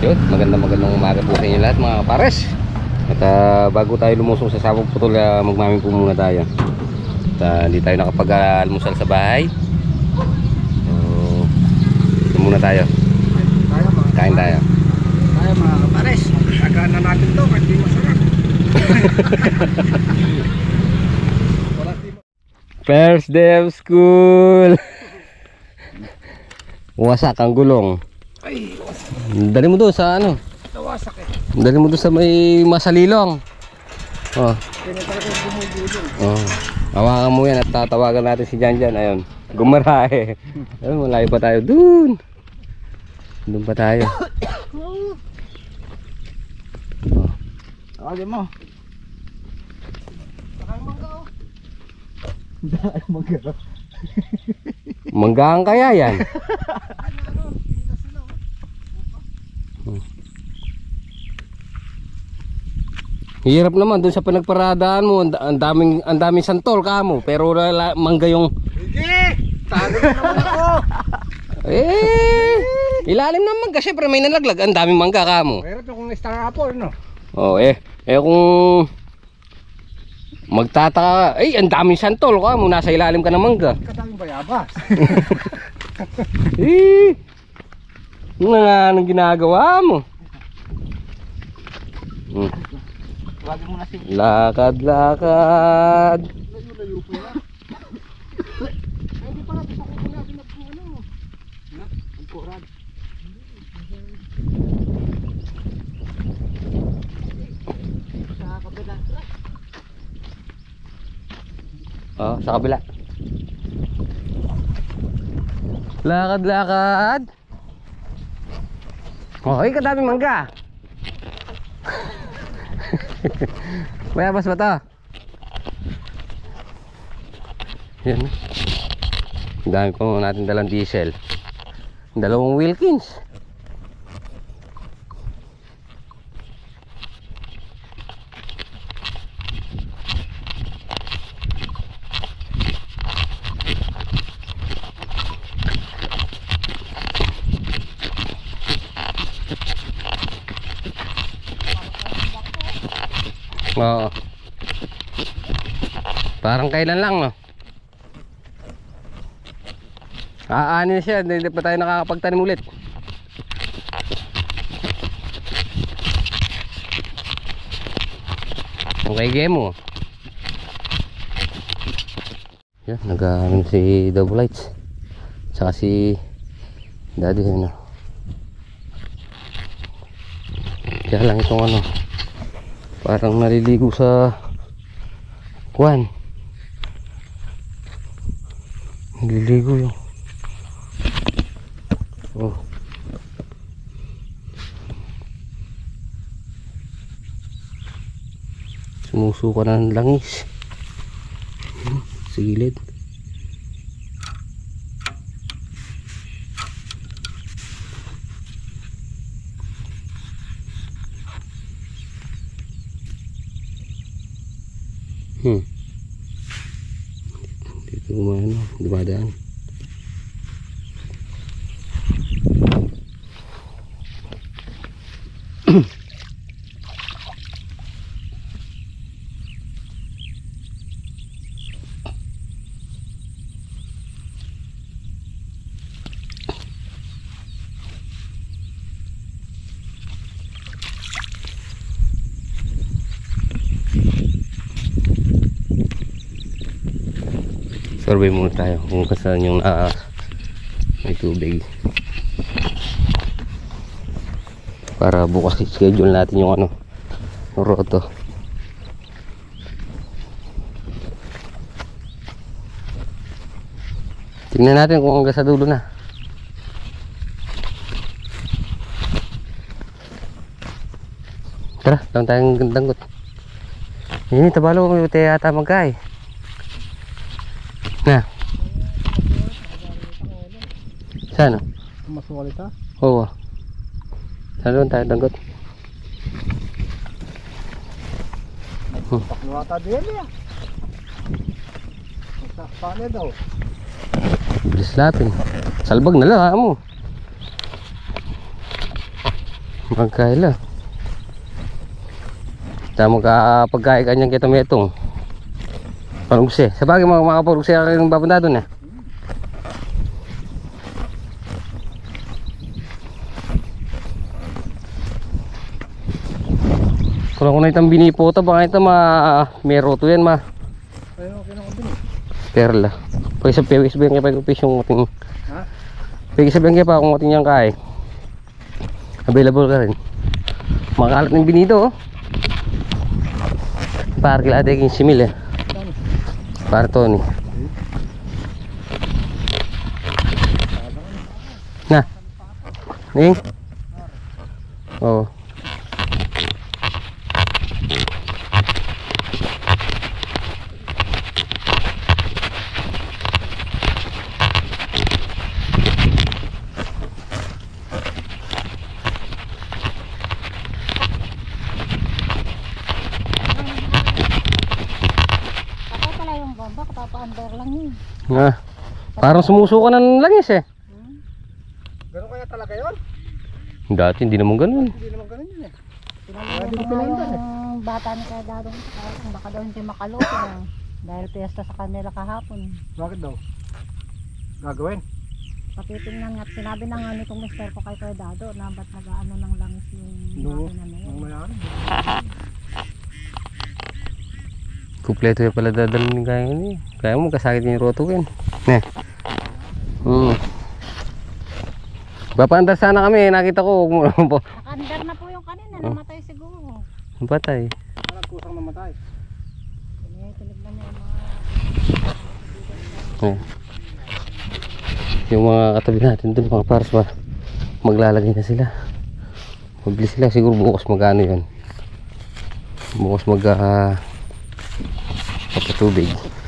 Yun, magandang umaga po sa inyo lahat mga pares. At bago tayo lumusong sa Sabog Putol, magmaming po muna tayo. At hindi tayo nakapag-almusal sa bahay. So, ito muna tayo. Kain tayo. Tayo mga pares. Tagaan na natin to, kahit di masarap. First day of school. Wasak ang gulong. Ay, Dali mo doon sa ano? nawasak eh. Dali mo doon sa may masalilong. Oh. Kaya talaga gumugulong. Oh. Hawakan mo yan at tatawagan natin si Janjan. Ayun. Gumarahe. Ayun, malayo pa tayo doon. Doon pa tayo. Oh. Tawagin mo. Saka yung mangga oh. Dahil mangga. Manggaan kaya yan? Hirap naman doon sa pinagparadaan mo, ang daming santol ka mo, pero mangga yung Sige! Tago na naman ako! ilalim naman kasi syempre may nalaglag, ang daming mangga ka mo. Meron to kung star apple, no? Oh, kung magtataka, ang daming santol ka mo, nasa ilalim ka ng mangga. Kadaming bayabas. Ano nga anong ginagawa mo? Tawagin mo na si... Lakad. Layo po yan. Hindi pala, gusto ko pala sinap kung ano. Ang kurad. Sa kabila. Oh, sa kabila. Lakad. Oh, kadaming mangga. Mayabas ba ito? Yan. Ang dami po natin dalang diesel. Dalawang Wilkins. Oo. Parang kailan lang, no? Aanin siya, hindi pa tayo nakakapagtanim ulit. Okay, game mo. Yan, nag-aanin si Double Lights. Tsaka si Daddy, ano. Kaya lang itong ano, parang naliligo sa kuwan. Naliligo yung oh. Sumusuka na ng langis sa gilid. Dito dumadaan. Survey muna tayo kung saan yung may tubig para bukas i-schedule natin yung ano, roto. Tingnan natin kung hanggang sa dulo na. Tara, lang tayong gandanggot. Ini tabalo may ute yata magkay. Na. Saan? Masulit ha? Oo. Saan doon tayo danggot? Pakluwata din ya. Paano daw? Bilis natin. Salbag na lang mo. Magkaila. Tama ka pagkain kanyang kita metong. Palugse. Sa bagay mga makapalugse ka rin babanda doon eh. Kung na itang binipota baka ito meroto yan ma. Ayun, okay na ko din. Perla. Pwede sabihin kaya pag-upis yung ating. Ha? Pwede sabihin kaya pa kung ating niyang kaya. Available ka rin. Makalat ng binito oh. Para kila ate 15,000 eh. Para Tony. Na. Ning. Oh. Kapapa-under lang yun. Nga. Parang sumusuka ng langis eh. Ganun kaya talaga yun? Dati hindi naman ganun. Hindi naman ganun yun eh. Tinanong ko nga yung bata ni Kaya Dadong kung baka daw hindi makaluto dahil piyesta sa kanila kahapon. Bakit daw? Gagawin? Patitingnan nga at sinabi na nga nitong mister ko kay Kaya Dado na ba't nag-ano ng langis yung makina na yun. Ang mayari. Kumpleto yung pala dadalhin kaya yun eh. Kaya mo kasakit yung roto yun. Ne. Papaandar sana kami. Nakita ko. Nakandar na po yung kanina. Namatay siguro. Patay. Parang kusang mamatay. Tinignan niya yung mga Eh. Yung mga katabi natin dun mga pares ba. Maglalagay na sila. Mabilis sila. Siguro bukas magano yun. Bukas papatubig.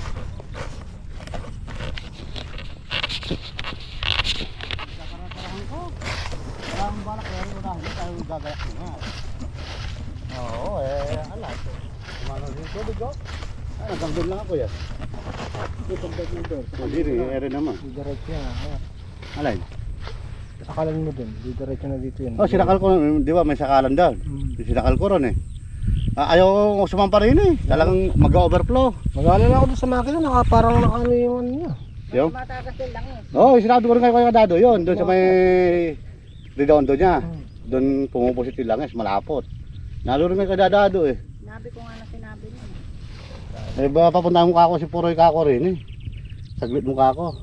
Parang balak yan. Unahin tayo gagayak mo nga. Oo alas. Kumano yung tubig ko? Ay, nagkambin lang ako yan. Itagdag ng door. Hindi rin naman. Didiretso yan. Alay? Sakalan mo din. Didiretso na dito yan. Oh, sinakal ko. Di ba may sakalan doon? Sinakal ko ron eh. Ayaw ko sumampa rin eh. Talagang mag-overflow. Mag-alala ako doon sa makina. Parang nakano yung ano niya. yung matagas din lang eh. Oo, sinado ko rin kayo Dado yun. Doon sa may redondo niya. Doon pumupusit yung langis. Malapot. Nalo rin kayo Dado eh. Sinabi ko nga na sinabi niya. Eh ba papunta mo kako si Puroy kako rin eh. Saglit mo kako.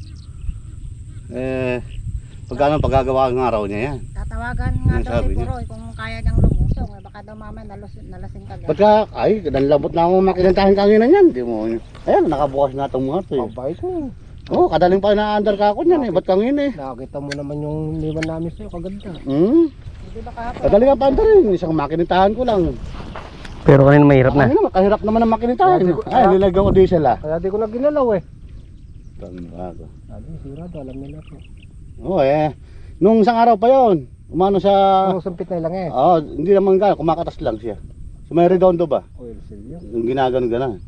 Pagkano paggagawa ng araw niya yan. Tatawagan nga Ano daw sabi si niya? Puroy kung kaya niyang lumusong. Baka daw mamaya nalasing ka Ba't ka, ay, nanlabot na ako makinantahin kanina niyan. Di mo, ayan, nakabukas na itong mga ito eh. Mabait mo. Oo, kadaling pa na-under ka ako niyan eh. Ba't kang eh? Nakakita mo naman yung liwan namin sa'yo, kaganda. Hindi ba kahapon? Kadaling ka pa under rin. Isang makinintahan ko lang. Pero kanina mahirap na. Ano naman, kahirap naman ang makinintahan. Ay, nilagyan ko diesel ah. Kaya di ko na ginalaw eh. Tanbago. Sabi, sigurado, alam nila ko. Oo eh. Nung isang araw pa yon, umano sa... Sumpit na lang eh. Oo, hindi naman gano'n, kumakatas lang siya. So may redondo ba? Oil seal yun. Yung ginagano-gana.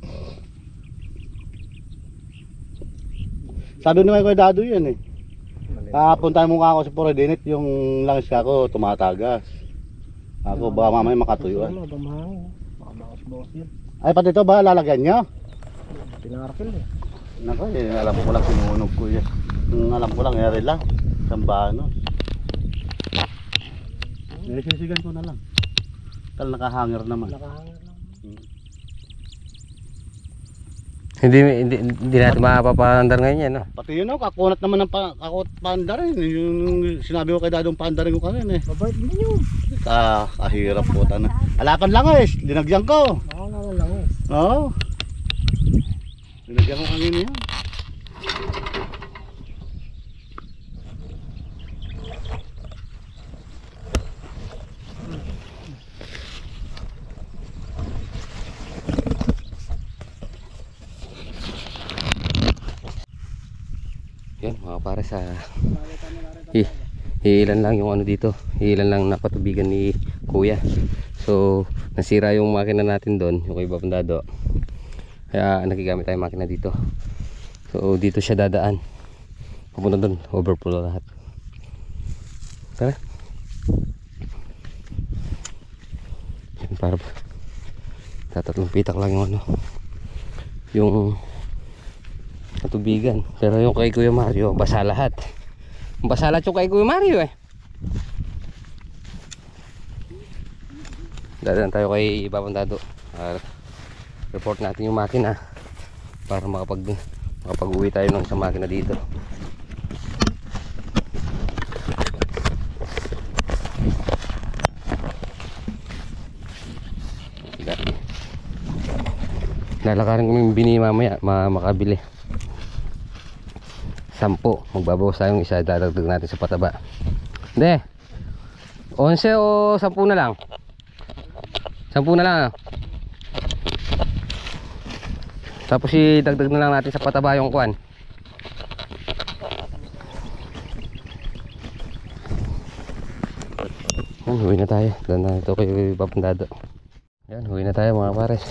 Sabi naman ko Dado yun eh. Puntahan mo nga ako sa Poredinit, yung langis ka ako tumatagas. Ako baka mamaya makatuyuan. Ano, damahangin. Baka bakas-bakas yun. Ay pati ito ba lalagyan nyo? Pinarkil eh. Nako eh, alam ko lang sinunog ko yan. Alam ko lang, eri lang. Sambano. Sisigan ko na lang. Tal nakahanger naman. Nakahangin lang. Hindi natin mapapaandar ngayon yan, no? Pati yun ako, kakunat naman ng paandar rin. Yung sinabi ko kay Dadong paandarin ko kanina eh. Mabait din yun. Kahirap po na. Alapan lang eh, dinagyan ko. Nakakala lang eh. Oo. Dinagyan ko kanina yan. Yan mga pare sa ilan lang yung ano dito, ilan lang napatubigan ni kuya. So nasira yung makina natin doon, yung kay Babandado, kaya nakigamit tayo makina dito. So dito siya dadaan papunta doon, overflow lahat. Tara. para tatatlong pitak lang yung ano, yung katubigan. Pero yung kay Kuya Mario basa lahat. Basa lahat yung kay Kuya Mario eh. Dadaan tayo kay Babandado. Report natin yung makina para makapag-uwi tayo ng sa makina dito. Lalakarin ko yung bini mamaya makabili 10. Magbabawas tayong isa, dadagdag natin sa pataba. Hindi 11 o 10 na lang. 10 na lang. Tapos idagdag na lang natin sa pataba yung kwan. Huwi na tayo. Doon na ito kay Babandado. Yan, huwi na tayo mga pares.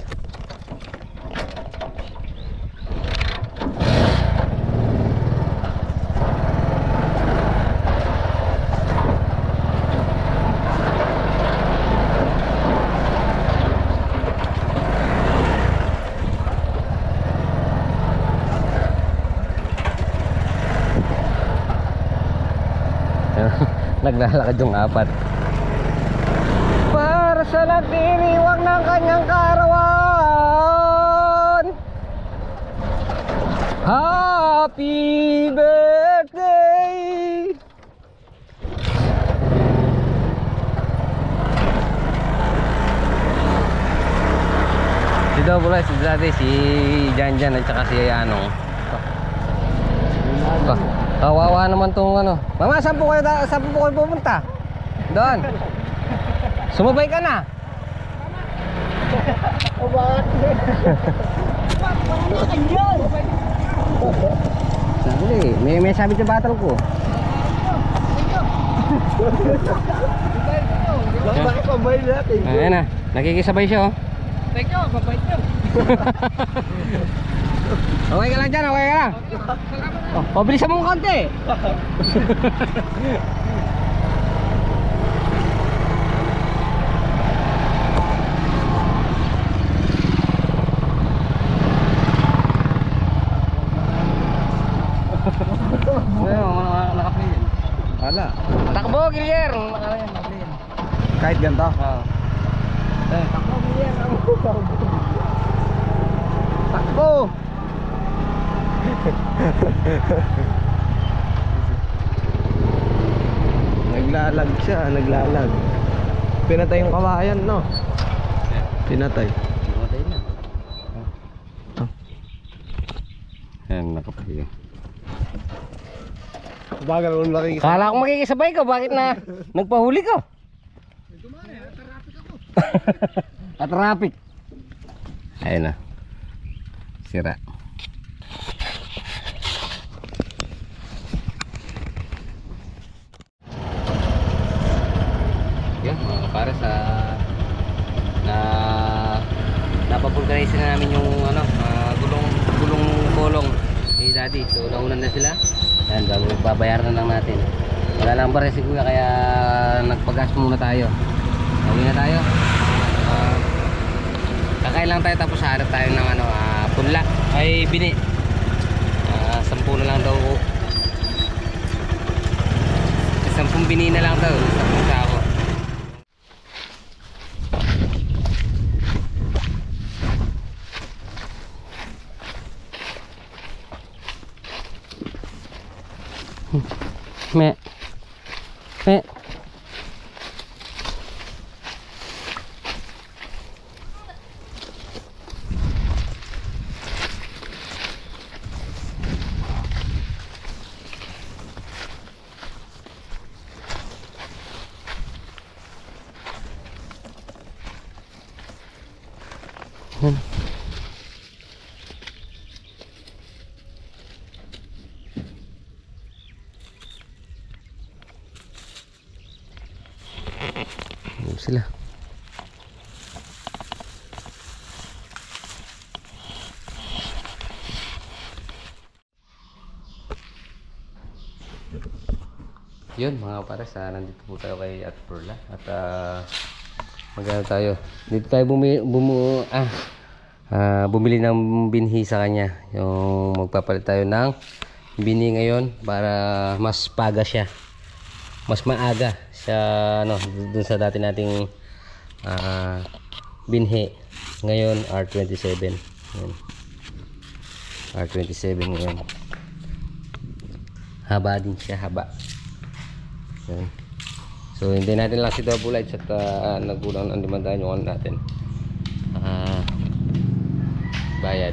Naglalakad yung 4 para sa nagdiriwang ng kanyang karawan. Happy birthday. Si Double si Daddy, si Janjan at saka si Anong. Kawawa naman tong ano. Mama, saan po kayo pupunta? Doon. Sumabay ka na. O bakit? Sabi, may sabi sa battle ko. Bakit pambay natin? Ayan na, nakikisabay siya oh. Thank you, babay nyo. Okay ka lang dyan, okay ka lang. O, bilisan mo konti. Naka-play yan. Wala. Takbo, Gilier. Kahit ganito? Oo. Takbo, Gilier. Takbo! Naglalag siya, naglalag. Pinatay yung kawayan, no? Pinatay. Matay na. Ayan, nakapahiya. Bagal mo nakikita. Kala ko makikisabay ka, bakit na nagpahuli ka? At-traffic. Ayun na. Sira. Yan mga kapare, sa napapulkanize na namin yung ano, gulong ni Daddy. So naunan na sila. Yan, babayaran na lang natin. Wala lang ba rin si Kuya, kaya nagpagas muna tayo. Uwi na tayo. Kakain lang tayo, tapos harap tayo ng ano, punla ay bini. 10 na lang daw. 10 bini na lang daw, 10 sako. Me. Sila. Yun mga pares, nandito po tayo kay At Perla at Magkano tayo? Dito tayo bumili ng binhi sa kanya. Yung magpapalit tayo ng binhi ngayon para mas paga siya. Mas maaga sa dun sa dati nating binhi. Ngayon R27. Ayan. R27 ngayon. Haba din siya, haba. Ayan. So hindi natin lang si Double Lights at nagkulang ng 500 yung natin. Bayad.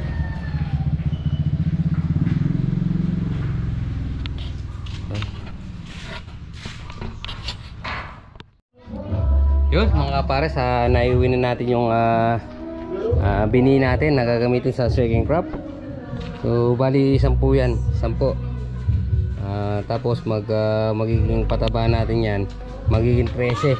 Yun mga pares, naiuwi na natin yung bini natin na gagamitin sa shaking crop. So bali 10 yan, 10. Tapos magiging pataba natin yan, magiging 13.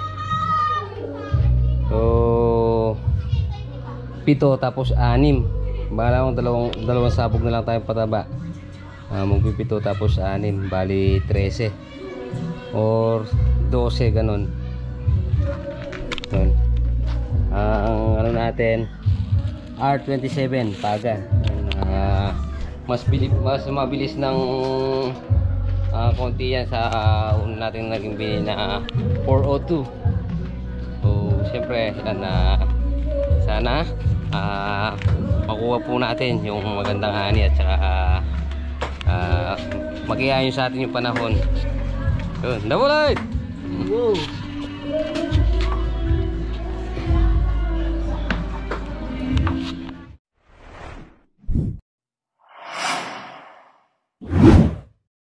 So 7 tapos 6. Bala kong dalawang sabog na lang tayo pataba. Magpipito tapos 6, bali 13 or 12 ganun. Yun. Ang natin R27 paga. Mas mabilis ng konti yan sa una natin naging bini na 402. So syempre sana makuha po natin yung magandang ani at saka mag-iayos sa atin yung panahon. Yun, Double Light! Wow!